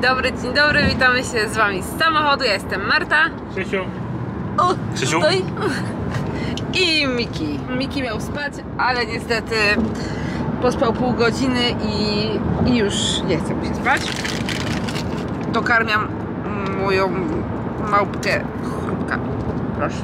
dzień dobry, witamy się z wami z samochodu. Ja jestem Marta. Krzysiu. O, Krzysiu. tutaj. I Miki. Miki miał spać, ale niestety pospał pół godziny i już nie chce mu się spać. Dokarmiam moją małpkę chrupka. Proszę.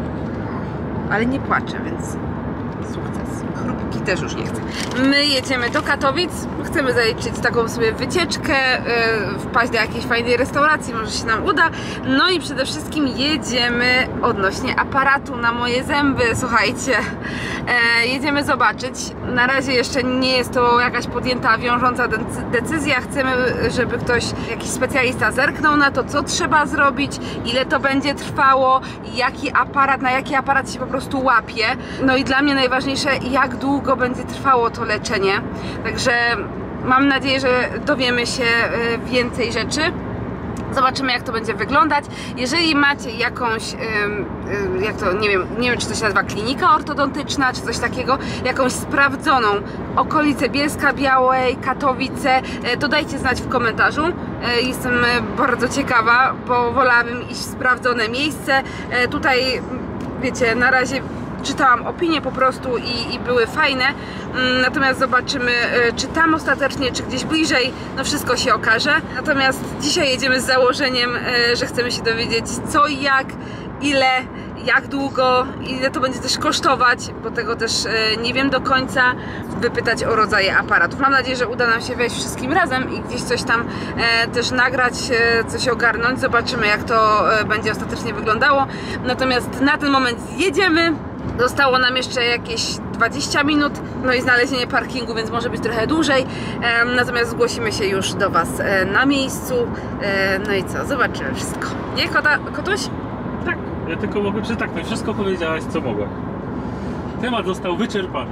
Ale nie płacze, więc sukces. Chrupki też już nie chcę. My jedziemy do Katowic. Chcemy zaliczyć taką sobie wycieczkę, wpaść do jakiejś fajnej restauracji, może się nam uda. No i przede wszystkim jedziemy odnośnie aparatu na moje zęby. Słuchajcie, jedziemy zobaczyć. Na razie jeszcze nie jest to jakaś podjęta, wiążąca decyzja. Chcemy, żeby ktoś, jakiś specjalista zerknął na to, co trzeba zrobić, ile to będzie trwało, jaki aparat, na jaki aparat się po prostu łapie. No i dla mnie najważniejsze, jak długo będzie trwało to leczenie. Także mam nadzieję, że dowiemy się więcej rzeczy. Zobaczymy, jak to będzie wyglądać. Jeżeli macie jakąś, jak to, nie wiem, czy to się nazywa klinika ortodontyczna, czy coś takiego, jakąś sprawdzoną okolicę Bielska-Białej, Katowice, to dajcie znać w komentarzu. Jestem bardzo ciekawa, bo wolałabym iść w sprawdzone miejsce. Tutaj, wiecie, na razie czytałam opinie po prostu i były fajne, natomiast zobaczymy, czy tam ostatecznie, czy gdzieś bliżej, no wszystko się okaże. Natomiast dzisiaj jedziemy z założeniem, że chcemy się dowiedzieć co i jak, ile, jak długo, ile to będzie też kosztować, bo tego też nie wiem do końca, wypytać o rodzaje aparatów. Mam nadzieję, że uda nam się wejść wszystkim razem i gdzieś coś tam też nagrać, coś ogarnąć. Zobaczymy, jak to będzie ostatecznie wyglądało. Natomiast na ten moment jedziemy. Zostało nam jeszcze jakieś 20 minut, no i znalezienie parkingu, więc może być trochę dłużej. Natomiast zgłosimy się już do Was na miejscu. No i co? Zobaczymy wszystko. Nie, Kotuś? Tak, ja tylko mogę przytaknąć. Wszystko powiedziałaś, co mogłaś. Temat został wyczerpany.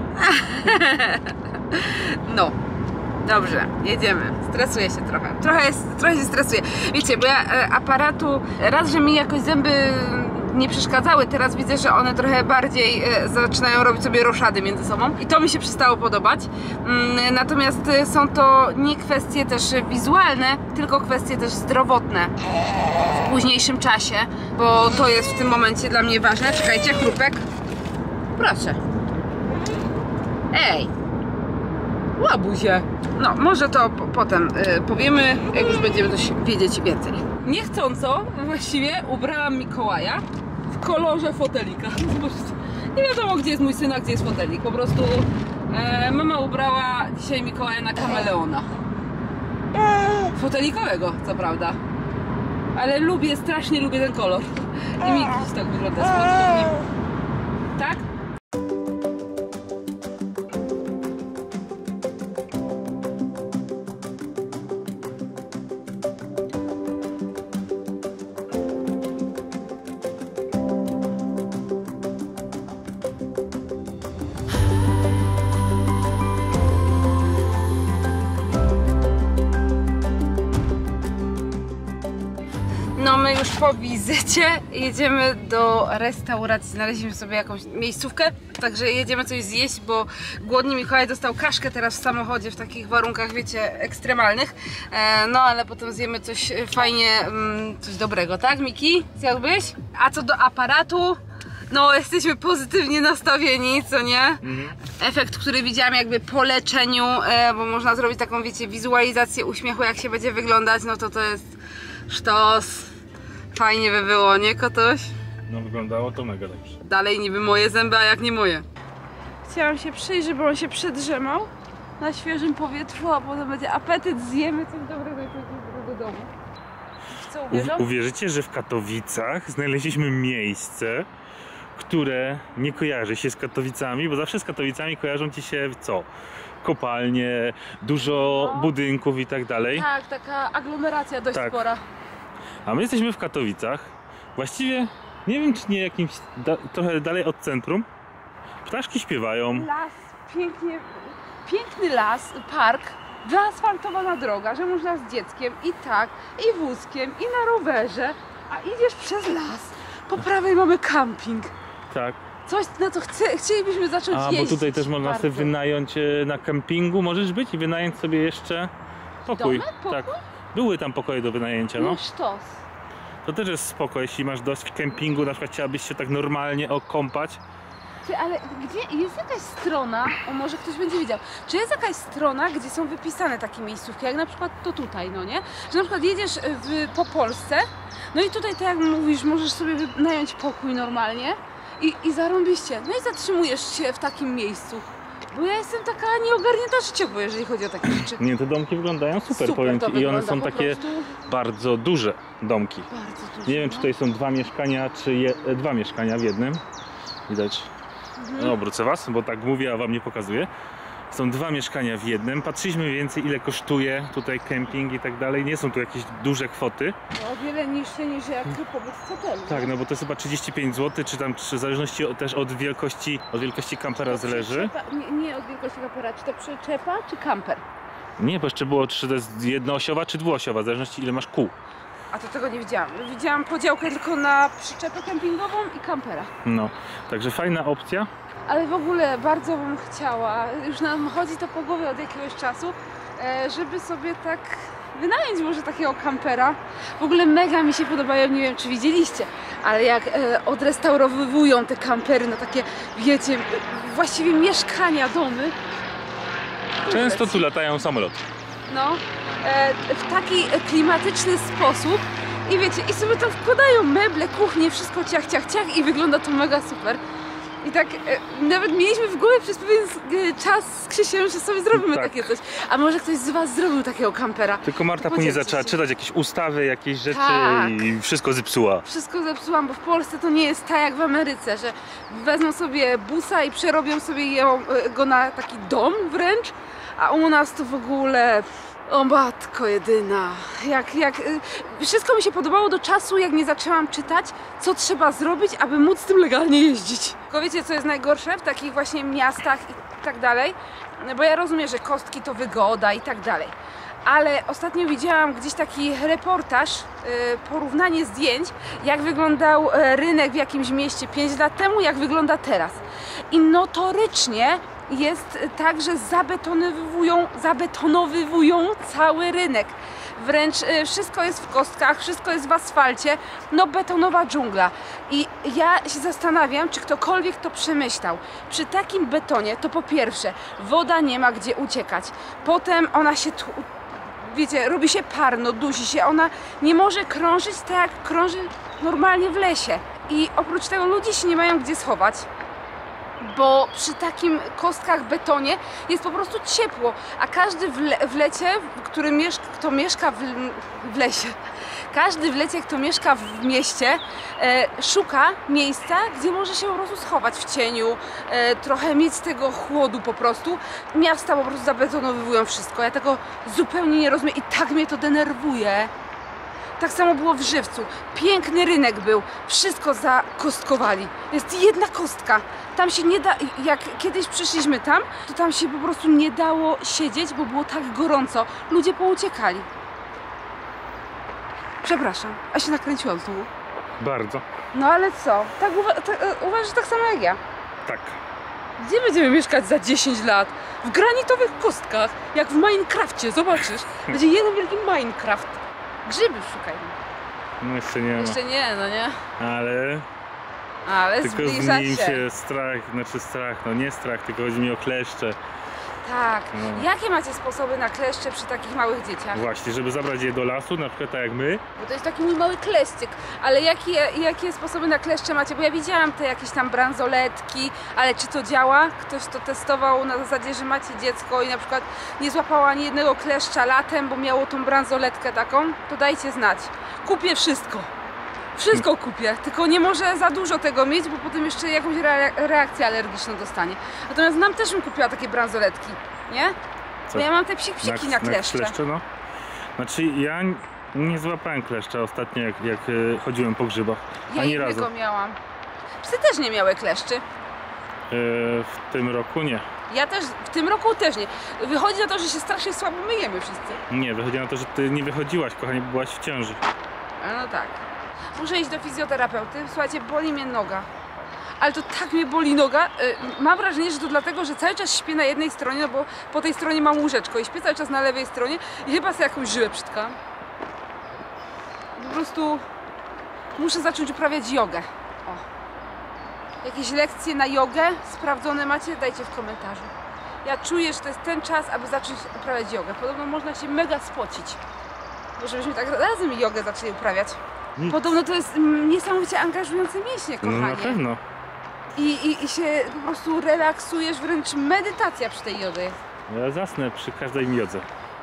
No. Dobrze, jedziemy. Stresuję się trochę. Trochę się stresuję. Wiecie, bo ja aparatu, raz, że mi jakoś zęby nie przeszkadzały, teraz widzę, że one trochę bardziej zaczynają robić sobie roszady między sobą i to mi się przestało podobać. Natomiast są to nie kwestie też wizualne, tylko kwestie też zdrowotne w późniejszym czasie, bo to jest w tym momencie dla mnie ważne. Czekajcie, chrupek. Proszę. Ej! Łabuzie. No, może to potem powiemy, jak już będziemy coś wiedzieć więcej. Niechcąco właściwie ubrałam Mikołaja w kolorze fotelika. Nie wiadomo, gdzie jest mój syn, a gdzie jest fotelik. Po prostu mama ubrała dzisiaj Mikołaja na kameleona. Fotelikowego, co prawda. Ale strasznie lubię ten kolor. I Mikuś tak wygląda z nim. Tak? No my już po wizycie jedziemy do restauracji, znaleźliśmy sobie jakąś miejscówkę, także jedziemy coś zjeść, bo głodny Mikołaj dostał kaszkę teraz w samochodzie w takich warunkach, wiecie, ekstremalnych. No ale potem zjemy coś fajnie, coś dobrego, tak Miki? Zjadłbyś? A co do aparatu, no jesteśmy pozytywnie nastawieni, co nie? Efekt, który widziałam jakby po leczeniu, bo można zrobić taką, wiecie, wizualizację uśmiechu, jak się będzie wyglądać, no to jest sztos. Fajnie by było, nie Kotoś? No wyglądało to mega dobrze. Dalej niby moje zęby, a jak nie moje. Chciałam się przyjrzeć, bo on się przedrzemał na świeżym powietrzu, a potem będzie apetyt, zjemy coś dobrego i coś do domu. Co uwierzą? Uwierzycie, że w Katowicach znaleźliśmy miejsce, które nie kojarzy się z Katowicami, bo zawsze z Katowicami kojarzą ci się co? Kopalnie, dużo budynków i tak dalej. Tak, taka aglomeracja dość spora. A my jesteśmy w Katowicach, właściwie nie wiem, czy nie jakimś trochę dalej od centrum. Ptaszki śpiewają. Las, piękny las, park, wyasfaltowana droga, że można z dzieckiem i wózkiem, i na rowerze, a idziesz przez las. Po prawej mamy camping. Tak. Coś, na co chcielibyśmy zacząć jeździć. Bo tutaj też można sobie wynająć na kempingu, możesz być i wynająć sobie jeszcze pokój. Domek? Pokój? Tak. Były tam pokoje do wynajęcia, no. No sztos. To też jest spoko, jeśli masz dość kempingu, na przykład chciałabyś się tak normalnie okąpać. Ty, ale gdzie jest jakaś strona, o może ktoś będzie wiedział, czy jest jakaś strona, gdzie są wypisane takie miejscówki, jak na przykład to tutaj, no nie? Że na przykład jedziesz po Polsce, no i tutaj tak jak mówisz, możesz sobie wynająć pokój normalnie i zarąbiście, no i zatrzymujesz się w takim miejscu. Bo ja jestem taka nieogarnięta życiowo, jeżeli chodzi o takie rzeczy. Nie, te domki wyglądają super, powiem to ci. I one wygląda są po takie prostu bardzo duże domki. bardzo duże, Nie wiem, czy tutaj są dwa mieszkania, czy dwa mieszkania w jednym. Widać. No, obrócę was, bo tak mówię, a wam nie pokazuję. Są dwa mieszkania w jednym. Patrzyliśmy mniej więcej, ile kosztuje tutaj kemping i tak dalej. Nie są tu jakieś duże kwoty. No, o wiele niższe niż jak pobyt w hotelu. Tak, no bo to jest chyba 35 zł, czy tam w zależności też od wielkości kampera zależy. Nie od wielkości kampera, czy to przyczepa, czy kamper? Nie, bo jeszcze było, czy to jest jednoosiowa, czy dwuosiowa, w zależności ile masz kół. A to tego nie widziałam. Widziałam podziałkę tylko na przyczepę kempingową i kampera. No, także fajna opcja. Ale w ogóle bardzo bym chciała, już nam chodzi to po głowie od jakiegoś czasu, żeby sobie tak wynająć może takiego kampera. W ogóle mega mi się podobają, nie wiem czy widzieliście, ale jak odrestaurowują te kampery na takie, wiecie, właściwie mieszkania, domy. Często tu latają samoloty. No, w taki klimatyczny sposób i wiecie, i sobie tam wkładają meble, kuchnię, wszystko ciach, ciach, ciach i wygląda to mega super. I tak nawet mieliśmy w głowie przez pewien czas z Krzysiem, że sobie zrobimy tak. takie coś. A może ktoś z was zrobił takiego kampera? Tylko Marta później zaczęła czytać jakieś ustawy, jakieś rzeczy Tak. i wszystko zepsuła. Wszystko zepsułam, bo w Polsce to nie jest tak jak w Ameryce, że wezmą sobie busa i przerobią sobie go na taki dom wręcz, a u nas to w ogóle... O matko jedyna, wszystko mi się podobało do czasu, jak nie zaczęłam czytać, co trzeba zrobić, aby móc tym legalnie jeździć. Tylko wiecie, co jest najgorsze w takich właśnie miastach i tak dalej? Bo ja rozumiem, że kostki to wygoda i tak dalej. Ale ostatnio widziałam gdzieś taki reportaż, porównanie zdjęć, jak wyglądał rynek w jakimś mieście 5 lat temu, jak wygląda teraz. I notorycznie jest tak, że zabetonowywują cały rynek. Wręcz wszystko jest w kostkach, wszystko jest w asfalcie, no betonowa dżungla. I ja się zastanawiam, czy ktokolwiek to przemyślał. Przy takim betonie to po pierwsze woda nie ma gdzie uciekać, potem ona się wiecie, robi się parno, dusi się, ona nie może krążyć tak jak krąży normalnie w lesie. I oprócz tego ludzie się nie mają gdzie schować, bo przy takim kostkach betonie jest po prostu ciepło, a każdy w lecie, kto mieszka w lesie, każdy w lecie, kto mieszka w mieście, szuka miejsca, gdzie może się po prostu schować w cieniu, trochę mieć tego chłodu po prostu. Miasta po prostu zabetonowują wszystko, ja tego zupełnie nie rozumiem i tak mnie to denerwuje. Tak samo było w Żywcu. Piękny rynek był. Wszystko zakostkowali. Jest jedna kostka. Tam się nie da... Jak kiedyś przyszliśmy tam, to tam się po prostu nie dało siedzieć, bo było tak gorąco. Ludzie pouciekali. Przepraszam, a się nakręciłam tu. Bardzo. No ale co? Tak uważasz tak samo jak ja? Tak. Gdzie będziemy mieszkać za 10 lat? W granitowych kostkach, jak w Minecrafcie, zobaczysz. Będzie jeden wielki Minecraft. Grzyby szukajmy. No jeszcze nie ma. Jeszcze nie, no nie? Ale tylko zbliża z nim się. strach, no nie strach, tylko chodzi mi o kleszcze. Tak. No. Jakie macie sposoby na kleszcze przy takich małych dzieciach? Właśnie, żeby zabrać je do lasu, na przykład tak jak my. Bo to jest taki mój mały kleszczyk. Ale jakie sposoby na kleszcze macie? Bo ja widziałam te jakieś tam bransoletki, ale czy to działa? Ktoś to testował na zasadzie, że macie dziecko i na przykład nie złapało ani jednego kleszcza latem, bo miało tą bransoletkę taką? To dajcie znać. Kupię wszystko. Wszystko kupię, tylko nie może za dużo tego mieć, bo potem jeszcze jakąś reakcję alergiczną dostanie. Natomiast nam też bym kupiła takie bransoletki, nie? Co? Bo ja mam te psiki na kleszcze. No. Znaczy ja nie złapałem kleszcza ostatnio, jak chodziłem po grzybach. Ja Ani razu. jednego miałam. Psy też nie miały kleszczy. W tym roku nie. Ja też, w tym roku też nie. Wychodzi na to, że się strasznie słabo myjemy wszyscy. Nie, wychodzi na to, że ty nie wychodziłaś, kochanie, bo byłaś w ciąży. No tak. Muszę iść do fizjoterapeuty. Słuchajcie, boli mnie noga. Ale to tak mnie boli noga. Mam wrażenie, że to dlatego, że cały czas śpię na jednej stronie, no bo po tej stronie mam łóżeczko i śpię cały czas na lewej stronie i chyba sobie jakąś żyłę przytkałam. po prostu muszę zacząć uprawiać jogę. O. Jakieś lekcje na jogę sprawdzone macie? Dajcie w komentarzu. Ja czuję, że to jest ten czas, aby zacząć uprawiać jogę. Podobno można się mega spocić. Może byśmy tak razem jogę zaczęli uprawiać. Podobno to jest niesamowicie angażujące mięśnie, kochanie. No na pewno. I się po prostu relaksujesz, wręcz medytacja przy tej jodze. Ja zasnę przy każdej jodze.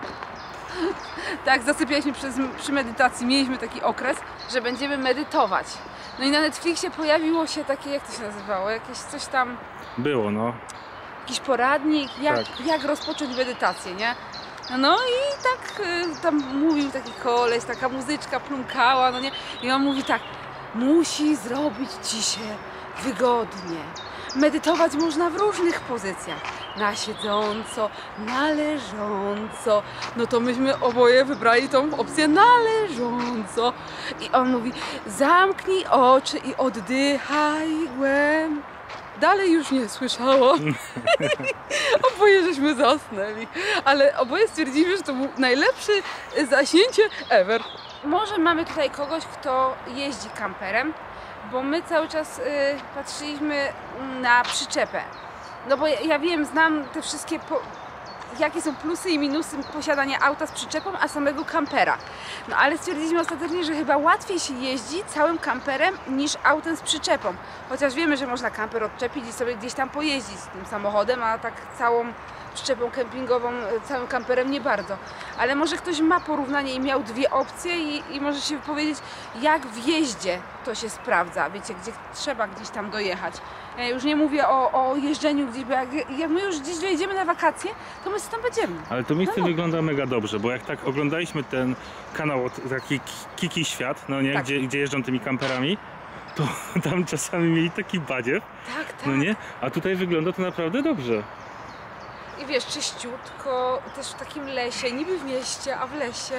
Tak, zasypialiśmy przy medytacji, mieliśmy taki okres, że będziemy medytować. No i na Netflixie pojawiło się takie, jak to się nazywało, jakieś coś tam... Było, no. Jakiś poradnik, jak rozpocząć medytację, nie? No i tak tam mówił taki koleś, taka muzyczka plumkała, no nie? I on mówi tak, musi zrobić ci się wygodnie. Medytować można w różnych pozycjach. Na siedząco, na leżąco. No to myśmy oboje wybrali tą opcję na leżąco. I on mówi, zamknij oczy i oddychaj głębiej. Dalej już nie słyszałam. Oboje żeśmy zasnęli. Ale oboje stwierdziliśmy, że to był najlepsze zaśnięcie ever. Może mamy tutaj kogoś, kto jeździ kamperem, bo my cały czas patrzyliśmy na przyczepę. No bo ja wiem, znam te wszystkie, jakie są plusy i minusy posiadania auta z przyczepą, a samego kampera. No ale stwierdziliśmy ostatecznie, że chyba łatwiej się jeździ całym kamperem niż autem z przyczepą. Chociaż wiemy, że można kamper odczepić i sobie gdzieś tam pojeździć z tym samochodem, a tak całą przyczepą kempingową, całym kamperem nie bardzo. Ale może ktoś ma porównanie i miał dwie opcje i może się wypowiedzieć, jak w jeździe to się sprawdza. Wiecie, gdzie trzeba gdzieś tam dojechać. Ja już nie mówię o jeżdżeniu gdzieś, bo jak my już gdzieś dojedziemy na wakacje, to my tam będziemy. Ale to miejsce wygląda mega dobrze, bo jak tak oglądaliśmy ten kanał, taki Kiki Świat, no nie, tak. gdzie jeżdżą tymi kamperami, to tam czasami mieli taki badziew, tak. No nie? A tutaj wygląda to naprawdę dobrze. I wiesz, czyściutko, też w takim lesie, niby w mieście, a w lesie.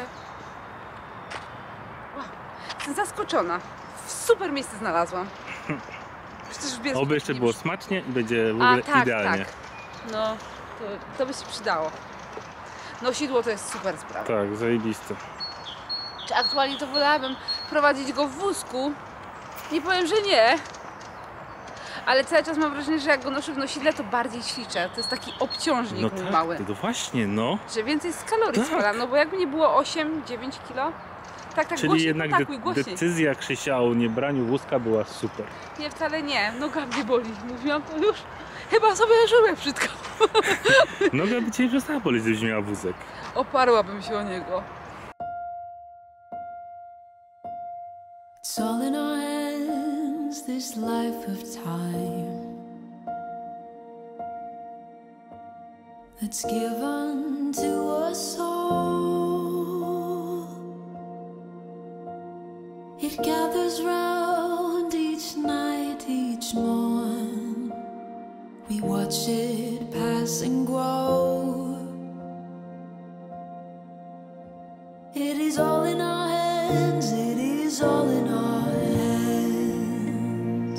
Wow. Jestem zaskoczona. Super miejsce znalazłam. Oby jeszcze było smacznie i będzie w ogóle idealnie. Tak. No, to by się przydało. Nosidło to jest super sprawa. Tak, zajebiste. Czy aktualnie to wolałabym prowadzić go w wózku? Nie powiem, że nie. Ale cały czas mam wrażenie, że jak go noszę w nosidle, to bardziej ćwiczę. To jest taki obciążnik no mój tak, mały. No właśnie, no. Że więcej z kalorii spalam, no bo jakby nie było 8-9 kilo. Tak, czyli głośniej, jednak decyzja Krzysia o niebraniu wózka była super. Nie, wcale nie. Noga mnie boli. Mówiłam to już. Chyba sobie żyłem brzydko. Noga by cię przestała boleć, gdybyś miała wózek. Oparłabym się o niego. It's all in our hands, this life of time that's given to us all. It gathers round each night, each morn. We watch it pass and grow. It is all in our hands, it is all in our hands.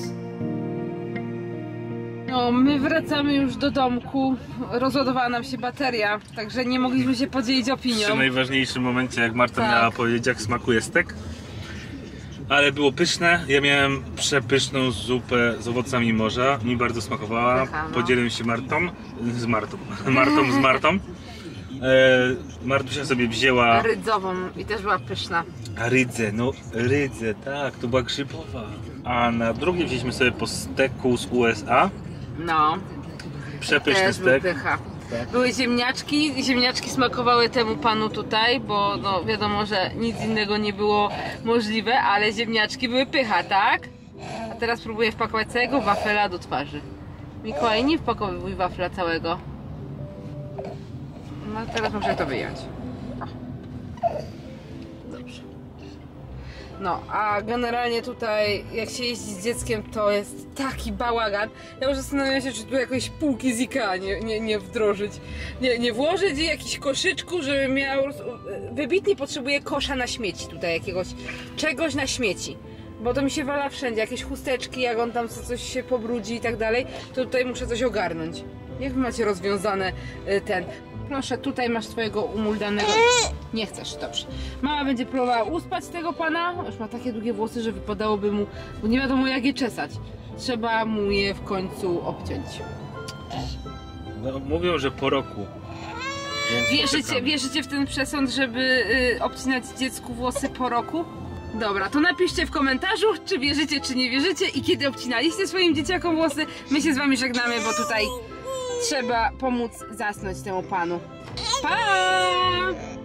No, my wracamy już do domku. Rozładowała nam się bateria, także nie mogliśmy się podzielić opinią. W najważniejszym momencie, jak Marta miała powiedzieć, jak smakuje stek. Ale było pyszne. Ja miałem przepyszną zupę z owocami morza. Mi bardzo smakowała. Podzieliłem się z Martą. Martusia sobie wzięła rydzową i też była pyszna. Rydzę, tak, to była grzybowa. A na drugie wzięliśmy sobie po steku z USA. No. Przepyszny stek. Tak. Były ziemniaczki smakowały temu panu tutaj, bo no wiadomo, że nic innego nie było możliwe, ale ziemniaczki były pycha, tak? A teraz próbuję wpakować całego wafela do twarzy. Mikołaj, nie wpakowuj wafla całego. No teraz muszę to wyjąć. O. Dobrze. No, a generalnie tutaj jak się jeździ z dzieckiem, to jest taki bałagan. Ja już zastanawiam się, czy tu jakieś półki z Ikea nie wdrożyć. Nie włożyć jakichś koszyczków, żeby miał... Wybitnie potrzebuję kosza na śmieci tutaj, jakiegoś czegoś na śmieci. Bo to mi się wala wszędzie, jakieś chusteczki, jak on tam coś się pobrudzi i tak dalej, to tutaj muszę coś ogarnąć. Jak wy macie rozwiązane ten... Proszę, tutaj masz twojego umuldanego. Nie chcesz, dobrze. Mama będzie próbowała uspać tego pana. Już ma takie długie włosy, że wypadałoby mu, bo nie wiadomo jak je czesać. Trzeba mu je w końcu obciąć. No, mówią, że po roku. Wierzycie w ten przesąd, żeby obcinać dziecku włosy po roku? Dobra, to napiszcie w komentarzu, czy wierzycie, czy nie wierzycie i kiedy obcinaliście swoim dzieciakom włosy. My się z wami żegnamy, bo tutaj trzeba pomóc zasnąć temu panu. Pa!